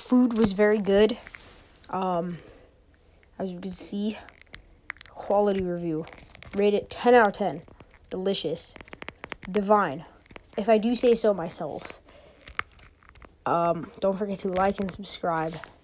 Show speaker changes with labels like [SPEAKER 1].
[SPEAKER 1] food was very good. As you can see, quality review. Rate it 10 out of 10. Delicious. Divine. If I do say so myself. Don't forget to like and subscribe.